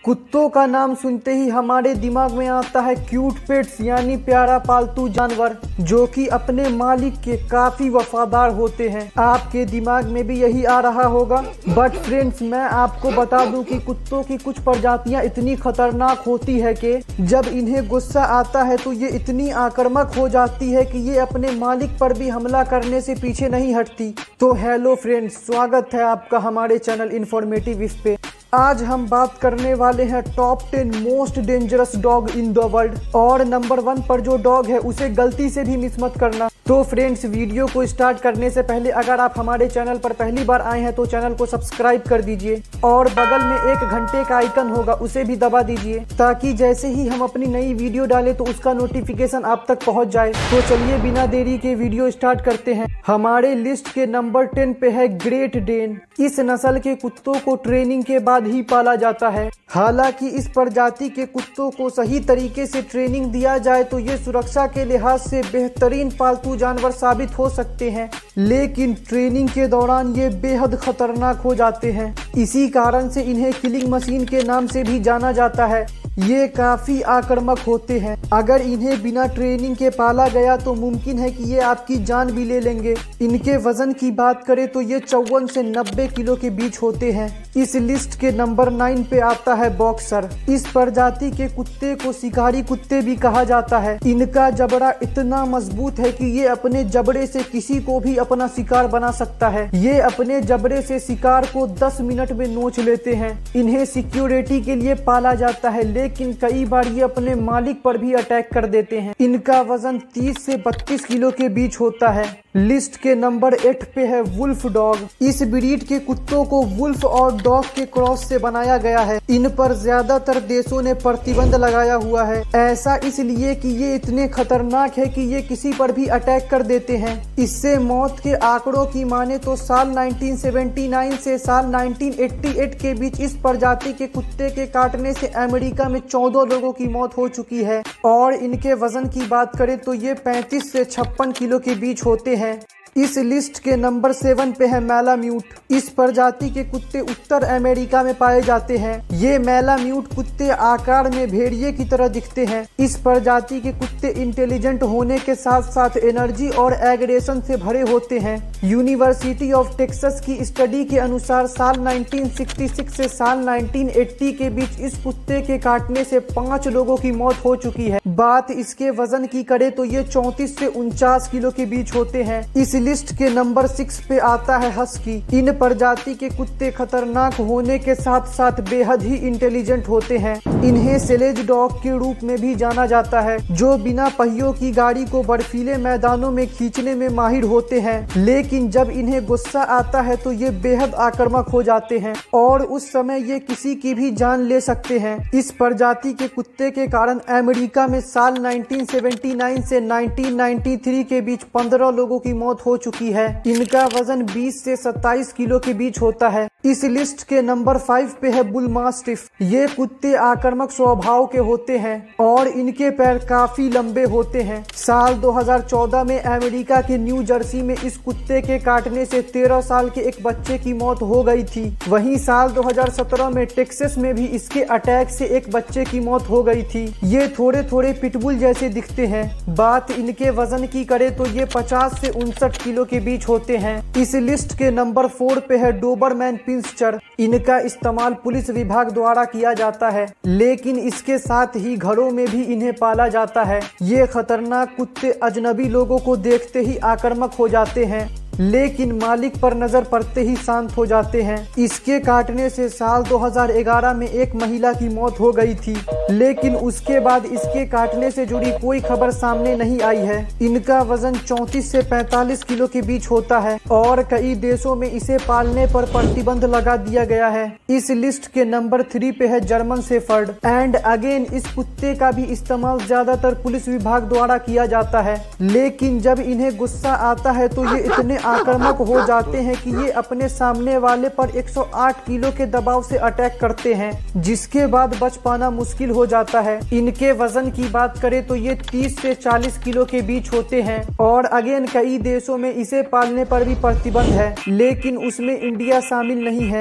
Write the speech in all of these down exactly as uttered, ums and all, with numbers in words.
कुत्तों का नाम सुनते ही हमारे दिमाग में आता है क्यूट पेट्स यानी प्यारा पालतू जानवर जो कि अपने मालिक के काफी वफादार होते हैं। आपके दिमाग में भी यही आ रहा होगा। बट फ्रेंड्स, मैं आपको बता दूं कि कुत्तों की कुछ प्रजातियां इतनी खतरनाक होती है कि जब इन्हें गुस्सा आता है तो ये इतनी आक्रामक हो जाती है कि ये अपने मालिक पर भी हमला करने से पीछे नहीं हटती। तो हेलो फ्रेंड्स, स्वागत है आपका हमारे चैनल इन्फॉर्मेटिव इफ पे। आज हम बात करने वाले हैं top ten most dangerous dog in the world, और नंबर वन पर जो डॉग है उसे गलती से भी मिस मत करना। तो फ्रेंड्स, वीडियो को स्टार्ट करने से पहले अगर आप हमारे चैनल पर पहली बार आए हैं तो चैनल को सब्सक्राइब कर दीजिए और बगल में एक घंटे का आइकन होगा उसे भी दबा दीजिए ताकि जैसे ही हम अपनी नई वीडियो डालें तो उसका नोटिफिकेशन आप तक पहुंच जाए। तो चलिए बिना देरी के वीडियो स्टार्ट करते हैं। हमारे लिस्ट के नंबर टेन पे है ग्रेट डेन। इस नस्ल के कुत्तों को ट्रेनिंग के बाद ही पाला जाता है। हालांकि इस प्रजाति के कुत्तों को सही तरीके से ट्रेनिंग दिया जाए तो ये सुरक्षा के लिहाज से बेहतरीन पालतू जानवर साबित हो सकते हैं, लेकिन ट्रेनिंग के दौरान ये बेहद खतरनाक हो जाते हैं। इसी कारण से इन्हें किलिंग मशीन के नाम से भी जाना जाता है। ये काफी आक्रामक होते हैं। अगर इन्हें बिना ट्रेनिंग के पाला गया तो मुमकिन है कि ये आपकी जान भी ले लेंगे। इनके वजन की बात करें तो ये चौवन से नब्बे किलो के बीच होते हैं। इस लिस्ट के नंबर नाइन पे आता है बॉक्सर। इस प्रजाति के कुत्ते को शिकारी कुत्ते भी कहा जाता है। इनका जबड़ा इतना मजबूत है कि ये अपने जबड़े से किसी को भी अपना शिकार बना सकता है। ये अपने जबड़े से शिकार को दस मिनट में नोच लेते हैं। इन्हें सिक्योरिटी के लिए पाला जाता है, लेकिन कई बार ये अपने मालिक पर भी अटैक कर देते हैं। इनका वजन तीस से बत्तीस किलो के बीच होता है। लिस्ट के नंबर एट पे है वुल्फ डॉग। इस ब्रीड के कुत्तों को वुल्फ और डॉग के क्रॉस से बनाया गया है। इन पर ज्यादातर देशों ने प्रतिबंध लगाया हुआ है। ऐसा इसलिए कि ये इतने खतरनाक है कि ये किसी पर भी अटैक कर देते हैं। इससे मौत के आंकड़ों की माने तो साल उन्नीस सौ उन्यासी से साल उन्नीस सौ अट्ठासी के बीच इस प्रजाति के कुत्ते के काटने से अमेरिका में चौदह लोगों की मौत हो चुकी है। और इनके वजन की बात करें तो ये पैंतीस से छप्पन किलो के बीच होते हैं। इस लिस्ट के नंबर सेवन पे है मैलाम्यूट। इस प्रजाति के कुत्ते उत्तर अमेरिका में पाए जाते हैं। ये मैलाम्यूट कुत्ते आकार में भेड़िए की तरह दिखते हैं। इस प्रजाति के कुत्ते इंटेलिजेंट होने के साथ साथ एनर्जी और एग्रेशन से भरे होते हैं। यूनिवर्सिटी ऑफ टेक्सास की स्टडी के अनुसार साल उन्नीस सौ छियासठ से साल उन्नीस सौ अस्सी के बीच इस कुत्ते के काटने से पांच लोगों की मौत हो चुकी है। बात इसके वजन की करे तो ये चौंतीस से उनचास किलो के बीच होते हैं। इस लिस्ट के नंबर सिक्स पे आता है हस्की। इन प्रजाति के कुत्ते खतरनाक होने के साथ साथ बेहद ही इंटेलिजेंट होते हैं। इन्हें स्लेज डॉग के रूप में भी जाना जाता है, जो बिना पहियों की गाड़ी को बर्फीले मैदानों में खींचने में माहिर होते हैं। लेकिन जब इन्हें गुस्सा आता है तो ये बेहद आक्रामक हो जाते हैं और उस समय ये किसी की भी जान ले सकते हैं। इस प्रजाति के कुत्ते के कारण अमेरिका में साल उन्नीस सौ उन्यासी से उन्नीस सौ तिरानवे के बीच पंद्रह लोगों की मौत हो चुकी है। इनका वजन बीस से सत्ताईस किलो के बीच होता है। इस लिस्ट के नंबर फाइव पे है बुल मास्टिफ। ये कुत्ते आक्रामक स्वभाव के होते हैं और इनके पैर काफी लंबे होते हैं। साल दो हज़ार चौदह में अमेरिका के न्यू जर्सी में इस कुत्ते के काटने से तेरह साल के एक बच्चे की मौत हो गई थी। वहीं साल दो हज़ार सत्रह में टेक्सास में भी इसके अटैक से एक बच्चे की मौत हो गई थी। ये थोड़े थोड़े पिटबुल जैसे दिखते हैं। बात इनके वजन की करे तो ये पचास से उनसठ किलो के बीच होते हैं। इस लिस्ट के नंबर फोर पे है डोबरमैन पिंस्चर। इनका इस्तेमाल पुलिस विभाग द्वारा किया जाता है, लेकिन इसके साथ ही घरों में भी इन्हें पाला जाता है। ये खतरनाक कुत्ते अजनबी लोगों को देखते ही आक्रामक हो जाते हैं, लेकिन मालिक पर नजर पड़ते ही शांत हो जाते हैं। इसके काटने से साल दो हज़ार ग्यारह में एक महिला की मौत हो गई थी, लेकिन उसके बाद इसके काटने से जुड़ी कोई खबर सामने नहीं आई है। इनका वजन चौंतीस से पैंतालीस किलो के बीच होता है और कई देशों में इसे पालने पर प्रतिबंध लगा दिया गया है। इस लिस्ट के नंबर थ्री पे है जर्मन शेफर्ड। एंड अगेन, इस कुत्ते का भी इस्तेमाल ज्यादातर पुलिस विभाग द्वारा किया जाता है, लेकिन जब इन्हें गुस्सा आता है तो ये इतने आक्रामक हो जाते हैं कि ये अपने सामने वाले पर एक सौ आठ किलो के दबाव से अटैक करते हैं, जिसके बाद बच पाना मुश्किल हो जाता है। इनके वजन की बात करें तो ये तीस से चालीस किलो के बीच होते हैं और अगेन कई देशों में इसे पालने पर भी प्रतिबंध है, लेकिन उसमें इंडिया शामिल नहीं है।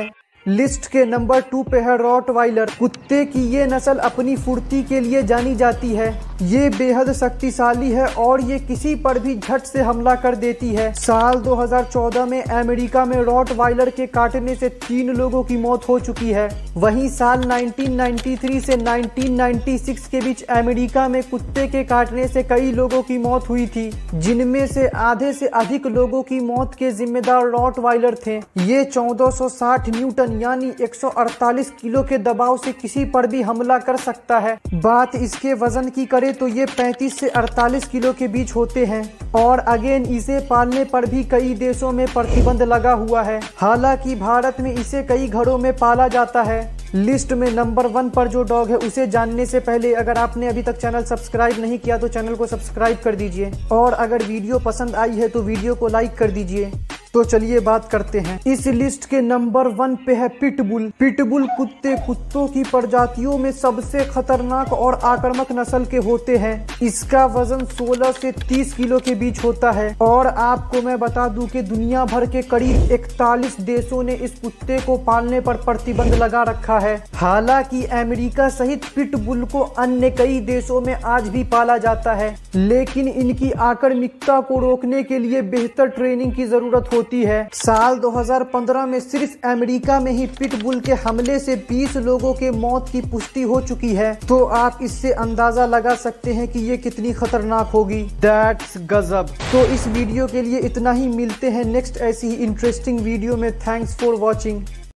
लिस्ट के नंबर टू पे है रॉटवाइलर। कुत्ते की ये नस्ल अपनी फुर्ती के लिए जानी जाती है। ये बेहद शक्तिशाली है और ये किसी पर भी झट से हमला कर देती है। साल दो हज़ार चौदह में अमेरिका में रॉटवाइलर के काटने से तीन लोगों की मौत हो चुकी है। वहीं साल उन्नीस सौ तिरानवे से उन्नीस सौ छियानवे के बीच अमेरिका में कुत्ते के काटने से कई लोगों की मौत हुई थी, जिनमें से आधे से अधिक लोगों की मौत के जिम्मेदार रॉटवाइलर थे। ये चौदह सौ साठ न्यूटन यानी एक सौ अड़तालीस किलो के दबाव से किसी पर भी हमला कर सकता है। बात इसके वजन की करें तो ये पैंतीस से अड़तालीस किलो के बीच होते हैं और अगेन इसे पालने पर भी कई देशों में प्रतिबंध लगा हुआ है। हालांकि भारत में इसे कई घरों में पाला जाता है। लिस्ट में नंबर वन पर जो डॉग है उसे जानने से पहले अगर आपने अभी तक चैनल सब्सक्राइब नहीं किया तो चैनल को सब्सक्राइब कर दीजिए और अगर वीडियो पसंद आई है तो वीडियो को लाइक कर दीजिए। तो चलिए बात करते हैं। इस लिस्ट के नंबर वन पे है पिटबुल। पिटबुल कुत्ते कुत्तों की प्रजातियों में सबसे खतरनाक और आक्रामक नस्ल के होते हैं। इसका वजन सोलह से तीस किलो के बीच होता है और आपको मैं बता दूं कि दुनिया भर के करीब इकतालीस देशों ने इस कुत्ते को पालने पर प्रतिबंध लगा रखा है। हालांकि अमेरिका सहित पिटबुल को अन्य कई देशों में आज भी पाला जाता है, लेकिन इनकी आक्रामकता को रोकने के लिए बेहतर ट्रेनिंग की जरूरत होती है। साल दो हज़ार पंद्रह में सिर्फ अमेरिका में ही पिटबुल के हमले से बीस लोगों के मौत की पुष्टि हो चुकी है, तो आप इससे अंदाजा लगा सकते हैं कि ये कितनी खतरनाक होगी। दैट्स गजब। तो इस वीडियो के लिए इतना ही। मिलते हैं नेक्स्ट ऐसी ही इंटरेस्टिंग वीडियो में। Thanks for watching.